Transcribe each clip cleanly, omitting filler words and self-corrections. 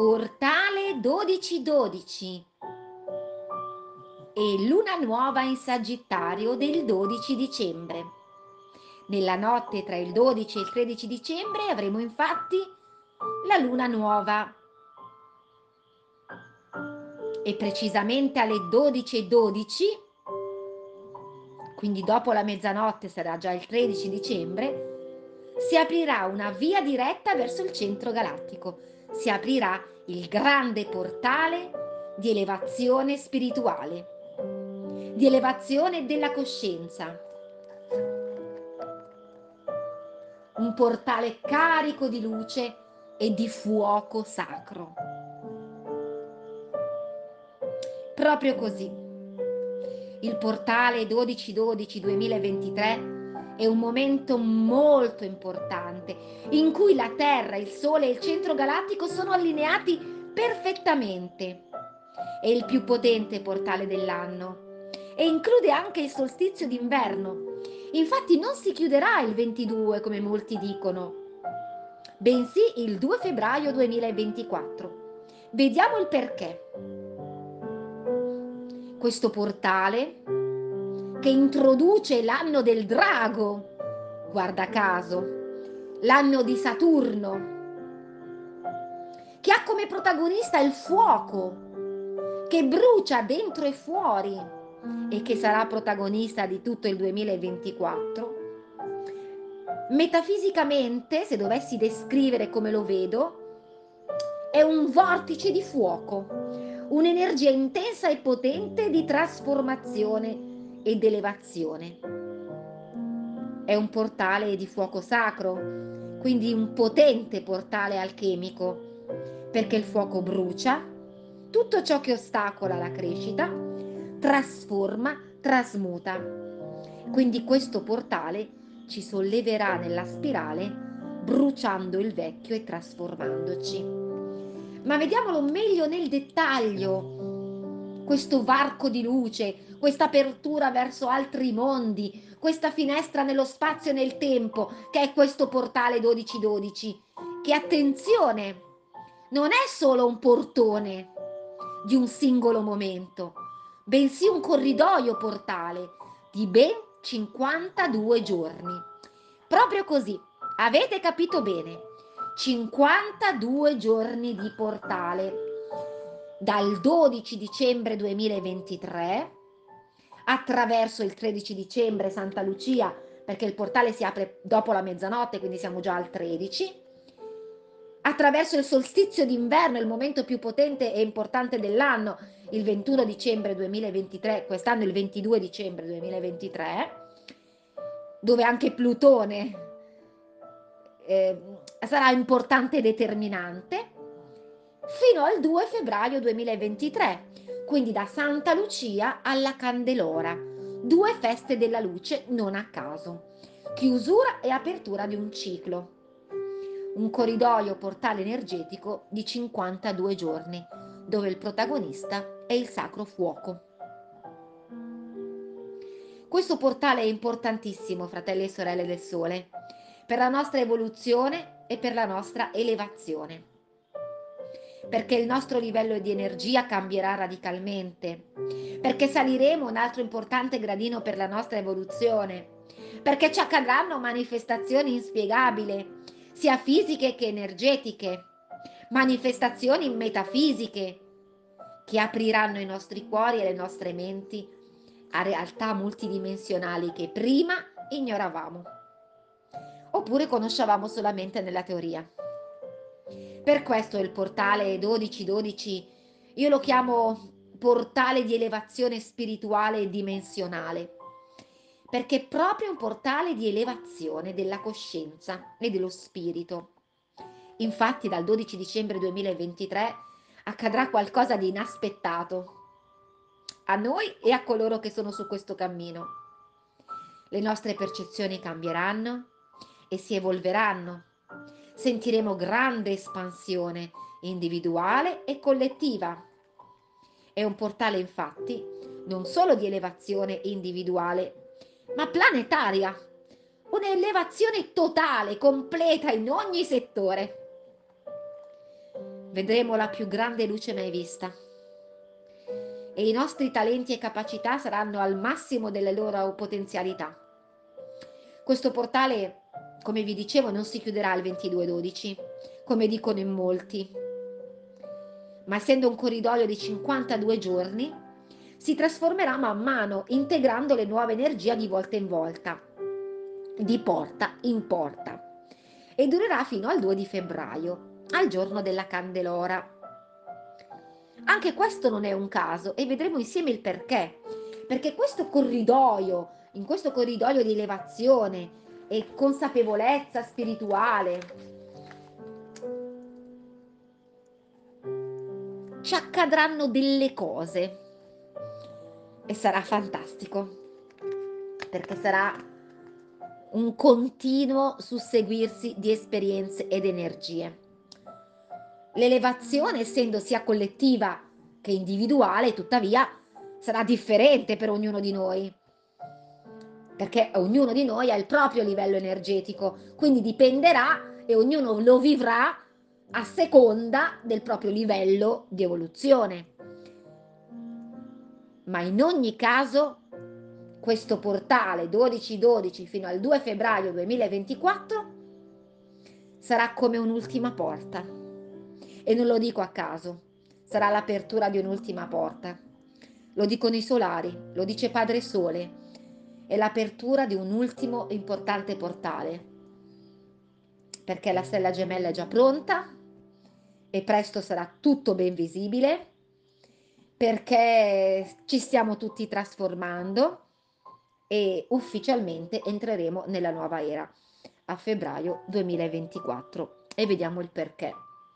Portale 1212 e luna nuova in Sagittario del 12 dicembre. Nella notte tra il 12 e il 13 dicembre avremo infatti la luna nuova e precisamente alle 12:12, quindi dopo la mezzanotte sarà già il 13 dicembre, si aprirà una via diretta verso il centro galattico. Si aprirà il grande portale di elevazione spirituale, di elevazione della coscienza. Un portale carico di luce e di fuoco sacro. Proprio così. Il portale 12/12/2023 è un momento molto importante in cui la Terra, il Sole e il centro galattico sono allineati perfettamente. È il più potente portale dell'anno e include anche il solstizio d'inverno. Infatti non si chiuderà il 22 come molti dicono, bensì il 2 febbraio 2024. Vediamo il perché. Questo portale che introduce l'anno del drago, guarda caso, l'anno di Saturno, che ha come protagonista il fuoco, che brucia dentro e fuori e che sarà protagonista di tutto il 2024. Metafisicamente, se dovessi descrivere come lo vedo, è un vortice di fuoco, un'energia intensa e potente di trasformazione ed elevazione. È un portale di fuoco sacro, quindi un potente portale alchemico, perché il fuoco brucia tutto ciò che ostacola la crescita, trasforma, trasmuta. Quindi questo portale ci solleverà nella spirale, bruciando il vecchio e trasformandoci. Ma vediamolo meglio nel dettaglio, questo varco di luce, questa apertura verso altri mondi, questa finestra nello spazio e nel tempo, che è questo portale 1212, che attenzione, non è solo un portone di un singolo momento, bensì un corridoio portale di ben 52 giorni. Proprio così, avete capito bene. 52 giorni di portale dal 12 dicembre 2023 attraverso il 13 dicembre Santa Lucia, perché il portale si apre dopo la mezzanotte, quindi siamo già al 13, attraverso il solstizio d'inverno, il momento più potente e importante dell'anno, il 21 dicembre 2023, quest'anno il 22 dicembre 2023, dove anche Plutone sarà importante e determinante, fino al 2 febbraio 2023, quindi da Santa Lucia alla Candelora, 2 feste della luce non a caso, chiusura e apertura di un ciclo, un corridoio portale energetico di 52 giorni, dove il protagonista è il sacro fuoco. Questo portale è importantissimo, fratelli e sorelle del Sole, per la nostra evoluzione e per la nostra elevazione, perché il nostro livello di energia cambierà radicalmente, perché saliremo un altro importante gradino per la nostra evoluzione, perché ci accadranno manifestazioni inspiegabili, sia fisiche che energetiche, manifestazioni metafisiche che apriranno i nostri cuori e le nostre menti a realtà multidimensionali che prima ignoravamo oppure conoscevamo solamente nella teoria. Per questo il portale 1212 io lo chiamo portale di elevazione spirituale e dimensionale, perché è proprio un portale di elevazione della coscienza e dello spirito. Infatti dal 12 dicembre 2023 accadrà qualcosa di inaspettato a noi e a coloro che sono su questo cammino. Le nostre percezioni cambieranno e si evolveranno. Sentiremo grande espansione individuale e collettiva. È un portale infatti non solo di elevazione individuale, ma planetaria. Un'elevazione totale, completa in ogni settore. vedremo la più grande luce mai vista e i nostri talenti e capacità saranno al massimo delle loro potenzialità. Questo portale, come vi dicevo, non si chiuderà il 22/12, come dicono in molti, ma essendo un corridoio di 52 giorni, si trasformerà man mano, integrando le nuove energie di volta in volta, di porta in porta, e durerà fino al 2 di febbraio, al giorno della Candelora. Anche questo non è un caso e vedremo insieme il perché. Perché in questo corridoio di elevazione e consapevolezza spirituale, ci accadranno delle cose e sarà fantastico, perché sarà un continuo susseguirsi di esperienze ed energie. L'elevazione, essendo sia collettiva che individuale, tuttavia sarà differente per ognuno di noi, perché ognuno di noi ha il proprio livello energetico, quindi dipenderà e ognuno lo vivrà a seconda del proprio livello di evoluzione. Ma in ogni caso questo portale 12/12 fino al 2 febbraio 2024 sarà come un'ultima porta. E non lo dico a caso, sarà l'apertura di un'ultima porta. Lo dicono i solari, lo dice Padre Sole, è l'apertura di un ultimo importante portale, perché la stella gemella è già pronta e presto sarà tutto ben visibile, perché ci stiamo tutti trasformando e ufficialmente entreremo nella nuova era a febbraio 2024 e vediamo il perché.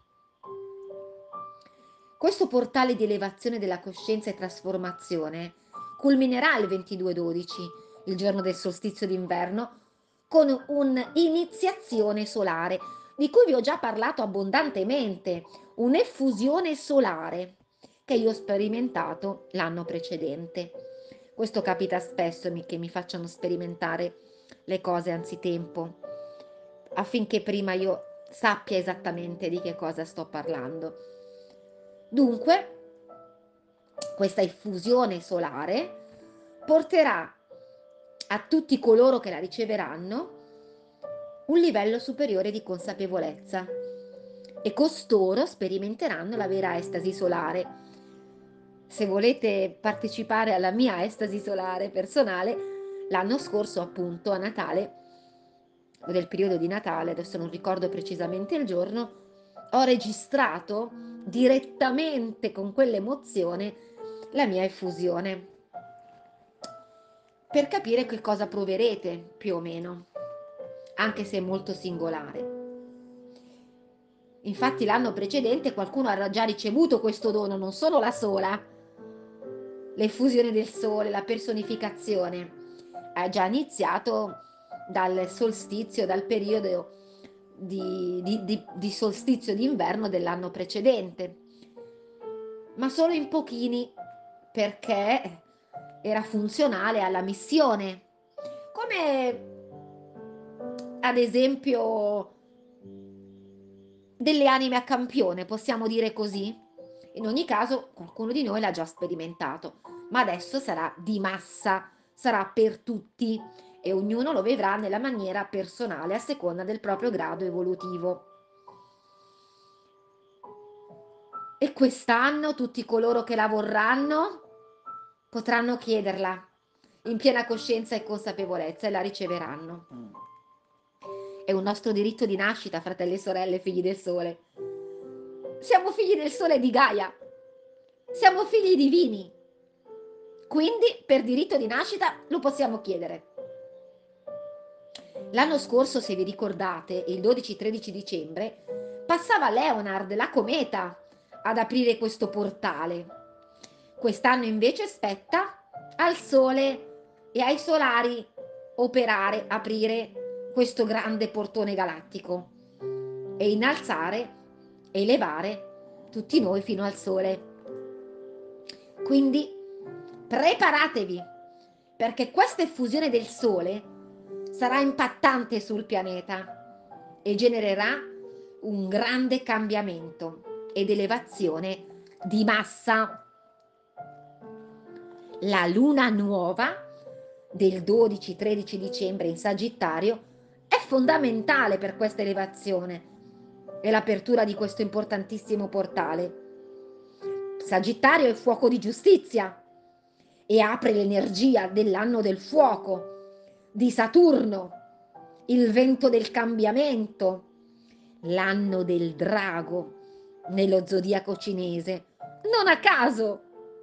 Questo portale di elevazione della coscienza e trasformazione culminerà il 22/12, il giorno del solstizio d'inverno, con un'iniziazione solare, di cui vi ho già parlato abbondantemente, un'effusione solare che io ho sperimentato l'anno precedente. Questo capita spesso che mi facciano sperimentare le cose anzitempo, affinché prima io sappia esattamente di che cosa sto parlando. Dunque, questa effusione solare porterà a tutti coloro che la riceveranno un livello superiore di consapevolezza e costoro sperimenteranno la vera estasi solare. Se volete partecipare alla mia estasi solare personale, l'anno scorso appunto a Natale, del periodo di Natale, adesso non ricordo precisamente il giorno, ho registrato direttamente con quell'emozione la mia effusione, per capire che cosa proverete più o meno, anche se è molto singolare. Infatti l'anno precedente qualcuno ha già ricevuto questo dono, non sono la sola. L'effusione del sole, la personificazione, è già iniziato dal solstizio, dal periodo di solstizio d'inverno dell'anno precedente, ma solo in pochini, perché era funzionale alla missione, come ad esempio delle anime a campione, possiamo dire così? In ogni caso, qualcuno di noi l'ha già sperimentato, ma adesso sarà di massa, sarà per tutti e ognuno lo vivrà nella maniera personale a seconda del proprio grado evolutivo. E quest'anno tutti coloro che la vorranno potranno chiederla in piena coscienza e consapevolezza e la riceveranno. È un nostro diritto di nascita, fratelli e sorelle, figli del sole. Siamo figli del sole e di Gaia. Siamo figli divini. Quindi, per diritto di nascita, lo possiamo chiedere. L'anno scorso, se vi ricordate, il 12-13 dicembre, passava Leonard, la cometa, ad aprire questo portale. Quest'anno invece spetta al Sole e ai solari operare, aprire questo grande portone galattico e innalzare, elevare tutti noi fino al Sole. Quindi preparatevi, perché questa effusione del Sole sarà impattante sul pianeta e genererà un grande cambiamento. ed elevazione di massa. La luna nuova del 12-13 dicembre in Sagittario è fondamentale per questa elevazione e l'apertura di questo importantissimo portale. Sagittario è fuoco di giustizia e apre l'energia dell'anno del fuoco, di Saturno, il vento del cambiamento, l'anno del drago nello zodiaco cinese. Non a caso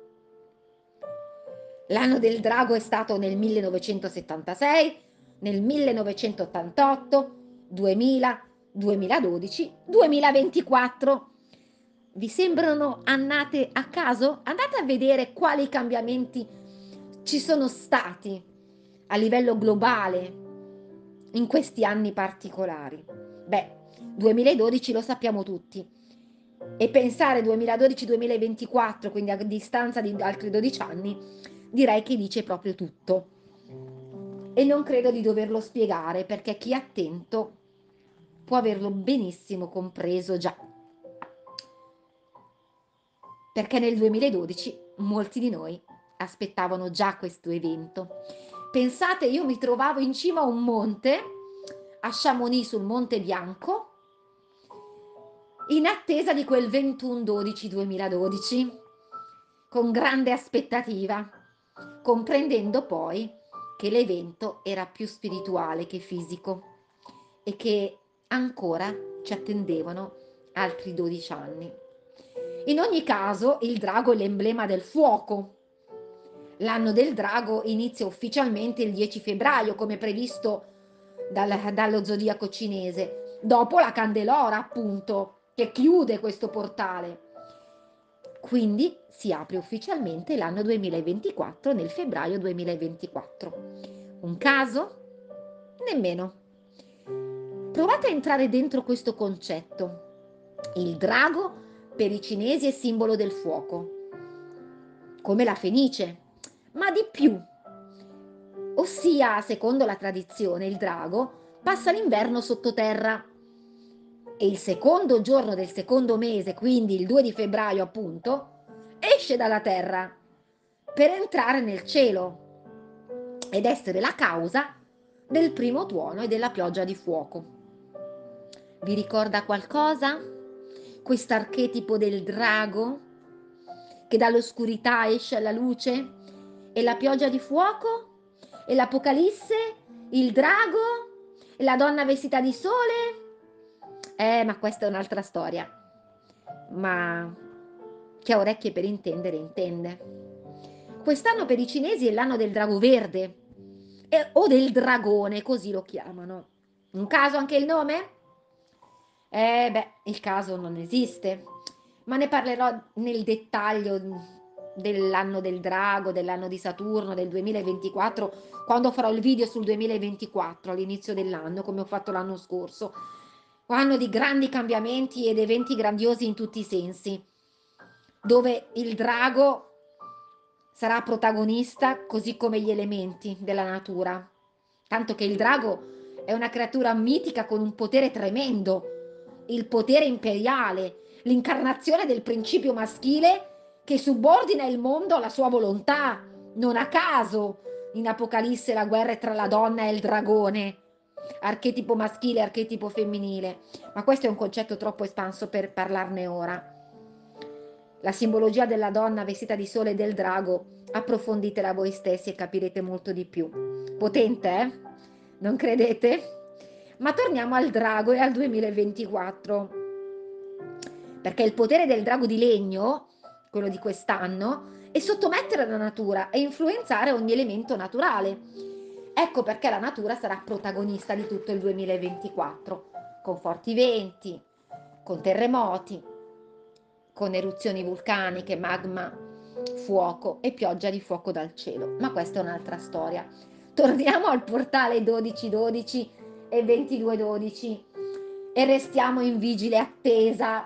l'anno del drago è stato nel 1976, nel 1988, 2000, 2012, 2024. Vi sembrano annate a caso? Andate a vedere quali cambiamenti ci sono stati a livello globale in questi anni particolari. Beh, 2012 lo sappiamo tutti. E pensare 2012-2024, quindi a distanza di altri 12 anni, direi che dice proprio tutto. E non credo di doverlo spiegare, perché chi è attento può averlo benissimo compreso già. Perché nel 2012 molti di noi aspettavano già questo evento. Pensate, io mi trovavo in cima a un monte, a Chamonix, sul Monte Bianco, in attesa di quel 21/12/2012, con grande aspettativa, comprendendo poi che l'evento era più spirituale che fisico e che ancora ci attendevano altri 12 anni. In ogni caso, il drago è l'emblema del fuoco. L'anno del drago inizia ufficialmente il 10 febbraio, come previsto dallo zodiaco cinese, dopo la Candelora, appunto, che chiude questo portale. Quindi si apre ufficialmente l'anno 2024 nel febbraio 2024. Un caso? Nemmeno. Provate a entrare dentro questo concetto. Il drago per i cinesi è simbolo del fuoco, come la fenice, ma di più. Ossia, secondo la tradizione, il drago passa l'inverno sottoterra e il secondo giorno del secondo mese, quindi il 2 di febbraio appunto, esce dalla terra per entrare nel cielo ed essere la causa del primo tuono e della pioggia di fuoco. Vi ricorda qualcosa? Quest'archetipo del drago che dall'oscurità esce alla luce? E la pioggia di fuoco? E l'Apocalisse? Il drago? E la donna vestita di sole? Ma questa è un'altra storia. Ma chi ha orecchie per intendere, intende. Quest'anno per i cinesi è l'anno del drago verde, o del dragone, così lo chiamano. Un caso anche il nome? Il caso non esiste, ma ne parlerò nel dettaglio dell'anno del drago, dell'anno di Saturno, del 2024, quando farò il video sul 2024 all'inizio dell'anno, come ho fatto l'anno scorso. Anno di grandi cambiamenti ed eventi grandiosi in tutti i sensi, dove il drago sarà protagonista così come gli elementi della natura. Tanto che il drago è una creatura mitica con un potere tremendo, il potere imperiale, l'incarnazione del principio maschile che subordina il mondo alla sua volontà. Non a caso in Apocalisse la guerra è tra la donna e il dragone, archetipo maschile, archetipo femminile, ma questo è un concetto troppo espanso per parlarne ora. La simbologia della donna vestita di sole e del drago, approfonditela voi stessi e capirete molto di più. Potente, eh? Non credete? Ma torniamo al drago e al 2024. Perché il potere del drago di legno, quello di quest'anno, è sottomettere la natura e influenzare ogni elemento naturale. Ecco perché la natura sarà protagonista di tutto il 2024, con forti venti, con terremoti, con eruzioni vulcaniche, magma, fuoco e pioggia di fuoco dal cielo. Ma questa è un'altra storia. Torniamo al portale 1212 e 2212 e restiamo in vigile attesa.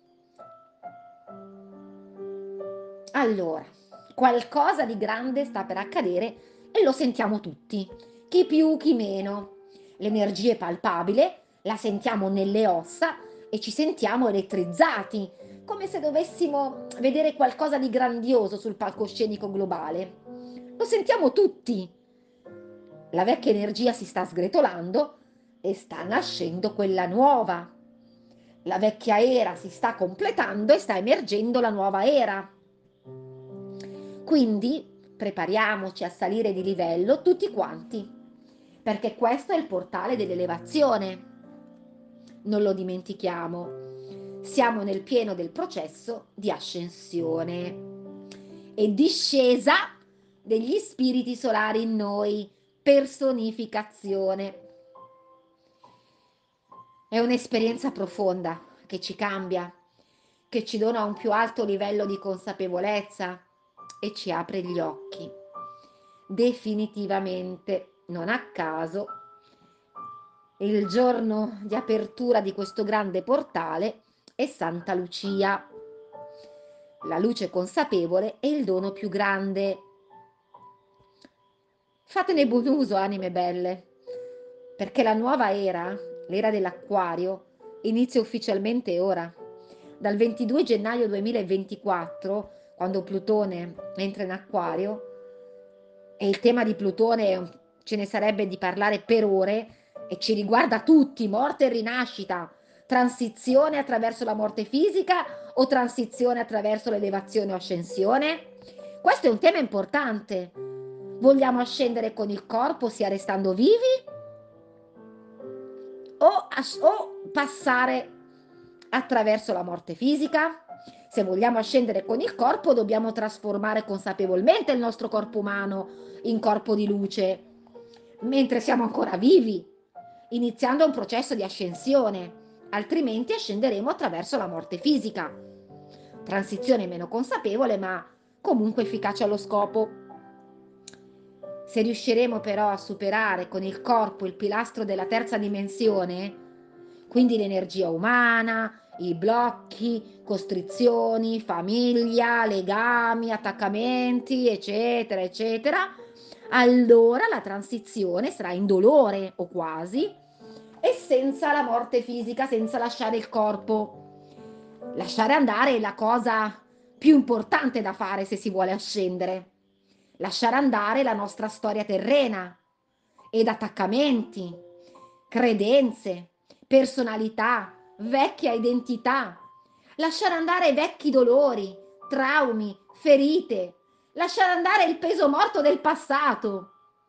Allora, qualcosa di grande sta per accadere e lo sentiamo tutti, chi più, chi meno. L'energia è palpabile, la sentiamo nelle ossa e ci sentiamo elettrizzati come se dovessimo vedere qualcosa di grandioso sul palcoscenico globale. Lo sentiamo tutti. La vecchia energia si sta sgretolando e sta nascendo quella nuova. La vecchia era si sta completando e sta emergendo la nuova era. Quindi prepariamoci a salire di livello tutti quanti, perché questo è il portale dell'elevazione. Non lo dimentichiamo. Siamo nel pieno del processo di ascensione e discesa degli spiriti solari in noi, personificazione. È un'esperienza profonda che ci cambia, che ci dona un più alto livello di consapevolezza e ci apre gli occhi. Definitivamente, non a caso, il giorno di apertura di questo grande portale è Santa Lucia. La luce consapevole è il dono più grande. Fatene buon uso, anime belle, perché la nuova era, l'era dell'Acquario, inizia ufficialmente ora. Dal 22 gennaio 2024, quando Plutone entra in Acquario, e il tema di Plutone ce ne sarebbe di parlare per ore e ci riguarda tutti, morte e rinascita, transizione attraverso la morte fisica o transizione attraverso l'elevazione o ascensione? Questo è un tema importante. Vogliamo ascendere con il corpo, sia restando vivi, o passare attraverso la morte fisica? Se vogliamo ascendere con il corpo, dobbiamo trasformare consapevolmente il nostro corpo umano in corpo di luce, mentre siamo ancora vivi, iniziando un processo di ascensione, altrimenti ascenderemo attraverso la morte fisica. Transizione meno consapevole, ma comunque efficace allo scopo. Se riusciremo però a superare con il corpo il pilastro della terza dimensione, quindi l'energia umana, i blocchi, costrizioni, famiglia, legami, attaccamenti, eccetera, eccetera, allora la transizione sarà indolore o quasi e senza la morte fisica, senza lasciare il corpo. Lasciare andare è la cosa più importante da fare se si vuole ascendere. Lasciare andare la nostra storia terrena ed attaccamenti, credenze, personalità, vecchia identità. Lasciare andare vecchi dolori, traumi, ferite. Lasciare andare il peso morto del passato.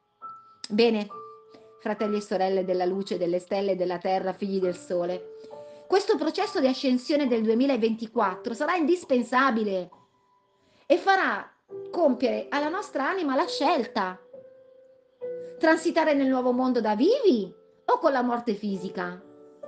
Bene, fratelli e sorelle della luce, delle stelle e della terra, figli del sole, questo processo di ascensione del 2024 sarà indispensabile e farà compiere alla nostra anima la scelta: transitare nel nuovo mondo da vivi o con la morte fisica.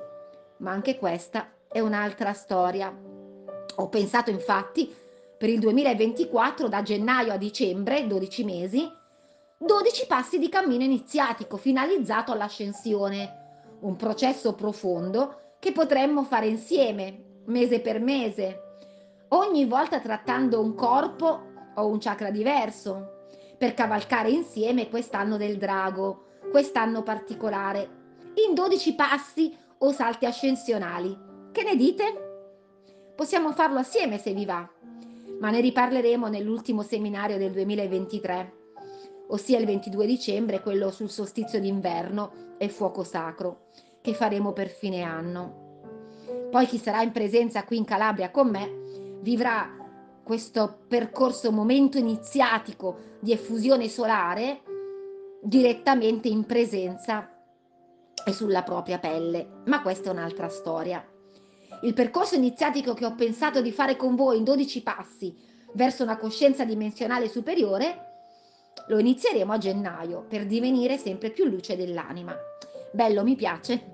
Ma anche questa è un'altra storia. Ho pensato infatti per il 2024, da gennaio a dicembre, 12 mesi, 12 passi di cammino iniziatico finalizzato all'ascensione, un processo profondo che potremmo fare insieme, mese per mese, ogni volta trattando un corpo o un chakra diverso, per cavalcare insieme quest'anno del drago, quest'anno particolare, in 12 passi o salti ascensionali. Che ne dite? Possiamo farlo assieme se vi va, ma ne riparleremo nell'ultimo seminario del 2023, ossia il 22 dicembre, quello sul solstizio d'inverno e fuoco sacro, che faremo per fine anno. Poi chi sarà in presenza qui in Calabria con me vivrà questo percorso, momento iniziatico di effusione solare direttamente in presenza e sulla propria pelle, ma questa è un'altra storia. Il percorso iniziatico che ho pensato di fare con voi in 12 passi verso una coscienza dimensionale superiore lo inizieremo a gennaio per divenire sempre più luce dell'anima. Bello, mi piace.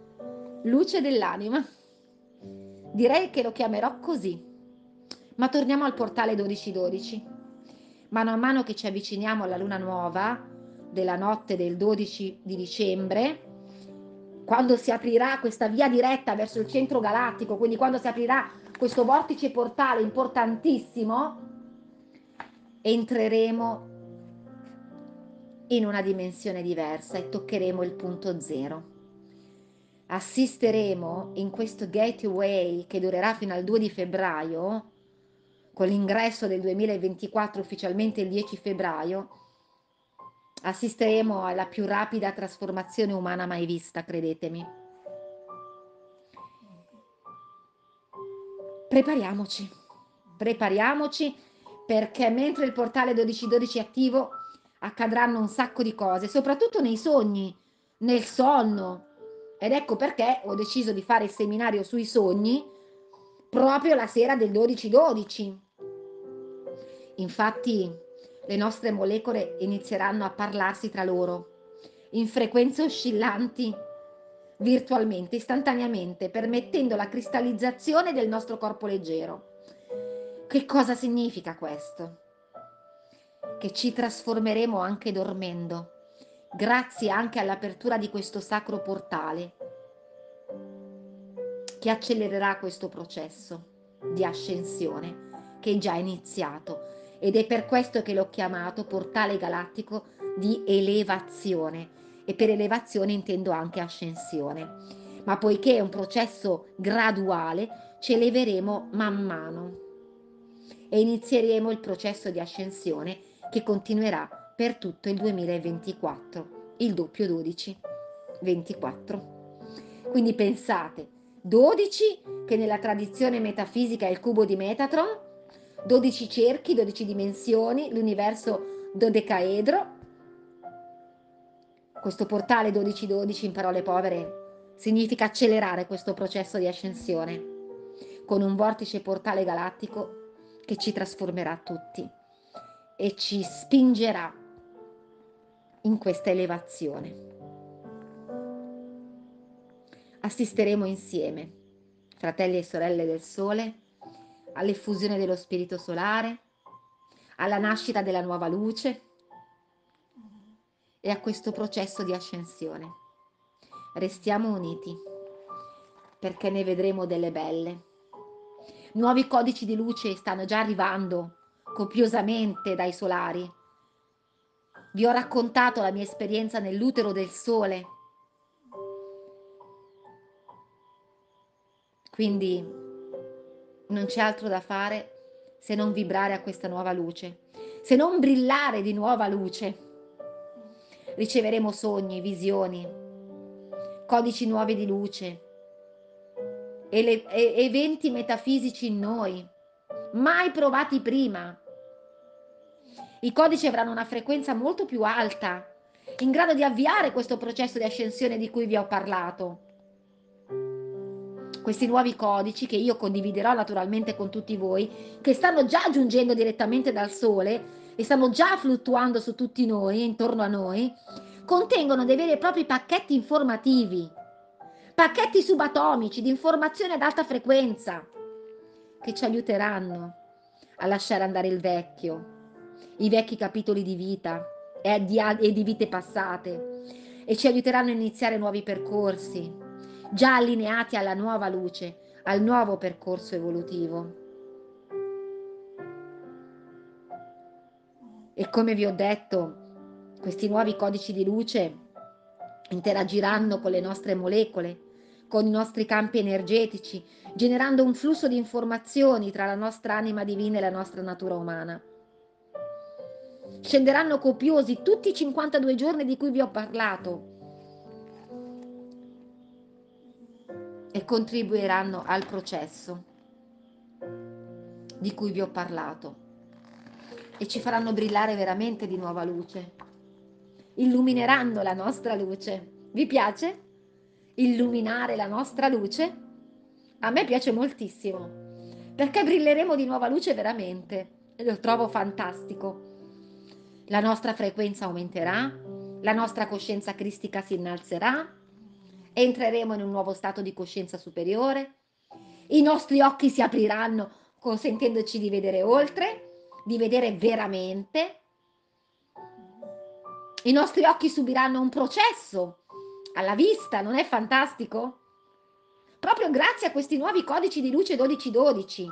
Luce dell'anima. Direi che lo chiamerò così. Ma torniamo al portale 1212. Mano a mano che ci avviciniamo alla luna nuova della notte del 12 di dicembre, quando si aprirà questa via diretta verso il centro galattico, quindi quando si aprirà questo vortice portale importantissimo, entreremo in una dimensione diversa e toccheremo il punto zero. Assisteremo in questo gateway che durerà fino al 2 di febbraio, con l'ingresso del 2024 ufficialmente il 10 febbraio, assisteremo alla più rapida trasformazione umana mai vista, credetemi. Prepariamoci, prepariamoci, perché mentre il portale 1212 è attivo accadranno un sacco di cose, soprattutto nei sogni, nel sonno. Ed ecco perché ho deciso di fare il seminario sui sogni proprio la sera del 12-12. Infatti le nostre molecole inizieranno a parlarsi tra loro in frequenze oscillanti, virtualmente, istantaneamente, permettendo la cristallizzazione del nostro corpo leggero. Che cosa significa questo? Che ci trasformeremo anche dormendo, grazie anche all'apertura di questo sacro portale, che accelererà questo processo di ascensione che è già iniziato, ed è per questo che l'ho chiamato portale galattico di elevazione, e per elevazione intendo anche ascensione. Ma poiché è un processo graduale, ci eleveremo man mano e inizieremo il processo di ascensione che continuerà per tutto il 2024, il doppio 12, 24. Quindi pensate, 12 che nella tradizione metafisica è il cubo di Metatron, 12 cerchi, 12 dimensioni, l'universo dodecaedro. Questo portale 1212 in parole povere significa accelerare questo processo di ascensione con un vortice portale galattico che ci trasformerà tutti e ci spingerà in questa elevazione. Assisteremo insieme, fratelli e sorelle del Sole, all'effusione dello Spirito Solare, alla nascita della nuova luce e a questo processo di ascensione. Restiamo uniti, perché ne vedremo delle belle. Nuovi codici di luce stanno già arrivando copiosamente dai solari. Vi ho raccontato la mia esperienza nell'utero del Sole. Quindi non c'è altro da fare se non vibrare a questa nuova luce, se non brillare di nuova luce. Riceveremo sogni, visioni, codici nuovi di luce, eventi metafisici in noi, mai provati prima. I codici avranno una frequenza molto più alta, in grado di avviare questo processo di ascensione di cui vi ho parlato. Questi nuovi codici, che io condividerò naturalmente con tutti voi, che stanno già giungendo direttamente dal Sole e stanno già fluttuando su tutti noi, intorno a noi, contengono dei veri e propri pacchetti informativi, pacchetti subatomici di informazioni ad alta frequenza, che ci aiuteranno a lasciare andare il vecchio, i vecchi capitoli di vita e di vite passate, e ci aiuteranno a iniziare nuovi percorsi, già allineati alla nuova luce, al nuovo percorso evolutivo. E come vi ho detto, questi nuovi codici di luce interagiranno con le nostre molecole, con i nostri campi energetici, generando un flusso di informazioni tra la nostra anima divina e la nostra natura umana. Scenderanno copiosi tutti i 52 giorni di cui vi ho parlato e contribuiranno al processo di cui vi ho parlato e ci faranno brillare veramente di nuova luce. Illumineranno la nostra luce. Vi piace? Illuminare la nostra luce? A me piace moltissimo, perché brilleremo di nuova luce veramente e lo trovo fantastico. La nostra frequenza aumenterà, la nostra coscienza cristica si innalzerà, entreremo in un nuovo stato di coscienza superiore, i nostri occhi si apriranno consentendoci di vedere oltre, di vedere veramente. I nostri occhi subiranno un processo alla vista, non è fantastico? Proprio grazie a questi nuovi codici di luce 1212.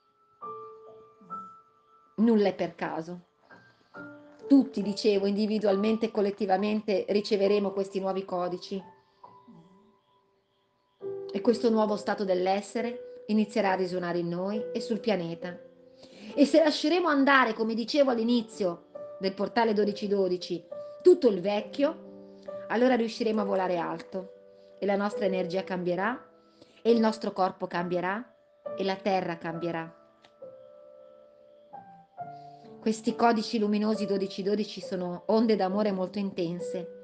Nulla è per caso. Tutti, dicevo, individualmente e collettivamente riceveremo questi nuovi codici. e questo nuovo stato dell'essere inizierà a risuonare in noi e sul pianeta. E se lasceremo andare, come dicevo all'inizio del portale 1212, tutto il vecchio, allora riusciremo a volare alto e la nostra energia cambierà e il nostro corpo cambierà e la terra cambierà. Questi codici luminosi 1212 sono onde d'amore molto intense.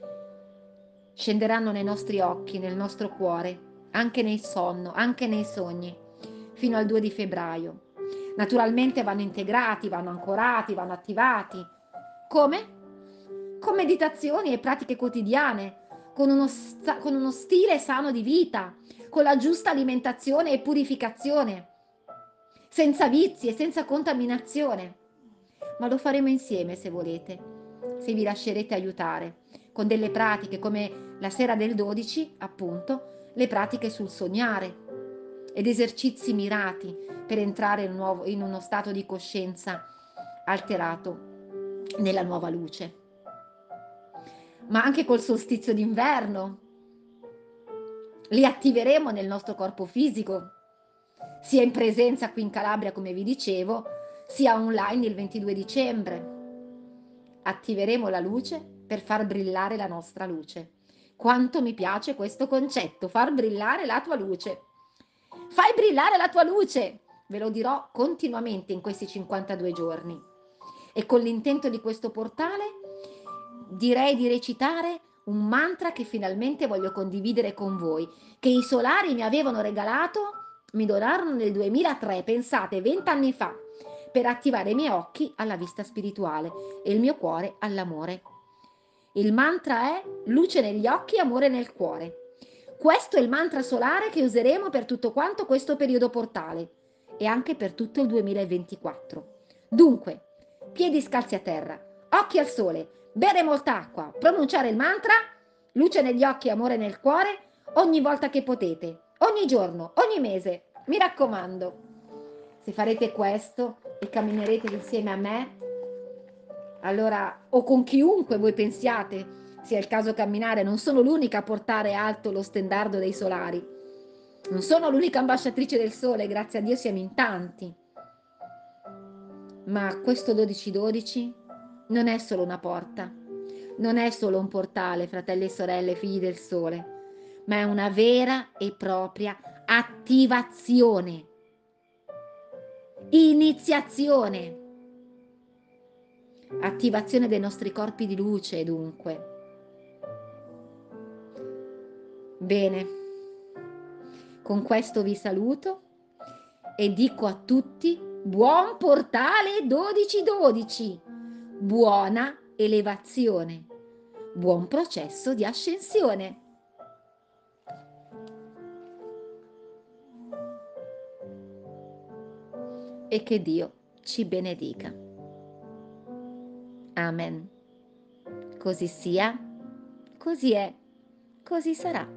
Scenderanno nei nostri occhi, nel nostro cuore, anche nel sonno, anche nei sogni, fino al 2 di febbraio. Naturalmente vanno integrati, vanno ancorati, vanno attivati. Come? Con meditazioni e pratiche quotidiane, con uno stile sano di vita, con la giusta alimentazione e purificazione, senza vizi e senza contaminazione. Ma lo faremo insieme se volete, se vi lascerete aiutare, con delle pratiche come la sera del 12, appunto, le pratiche sul sognare ed esercizi mirati per entrare in uno stato di coscienza alterato nella nuova luce. Ma anche col solstizio d'inverno li attiveremo nel nostro corpo fisico, sia in presenza qui in Calabria, come vi dicevo, sia online il 22 dicembre. Attiveremo la luce per far brillare la nostra luce. Quanto mi piace questo concetto, far brillare la tua luce. Fai brillare la tua luce! Ve lo dirò continuamente in questi 52 giorni. E con l'intento di questo portale direi di recitare un mantra che finalmente voglio condividere con voi, che i solari mi avevano regalato, mi donarono nel 2003, pensate, 20 anni fa, per attivare i miei occhi alla vista spirituale e il mio cuore all'amore. Il mantra è luce negli occhi, amore nel cuore. Questo è il mantra solare che useremo per tutto quanto questo periodo portale e anche per tutto il 2024. Dunque, piedi scalzi a terra, occhi al sole, bere molta acqua, pronunciare il mantra, luce negli occhi, amore nel cuore, ogni volta che potete, ogni giorno, ogni mese. Mi raccomando, se farete questo e camminerete insieme a me, allora, o con chiunque voi pensiate sia il caso camminare, non sono l'unica a portare alto lo stendardo dei solari, non sono l'unica ambasciatrice del sole, grazie a Dio siamo in tanti. Ma questo 1212 non è solo una porta, non è solo un portale, fratelli e sorelle, figli del sole, ma è una vera e propria attivazione, iniziazione, attivazione dei nostri corpi di luce, dunque. Bene, con questo vi saluto e dico a tutti buon portale 1212, buona elevazione, buon processo di ascensione. E che Dio ci benedica. Amen. Così sia, così è, così sarà.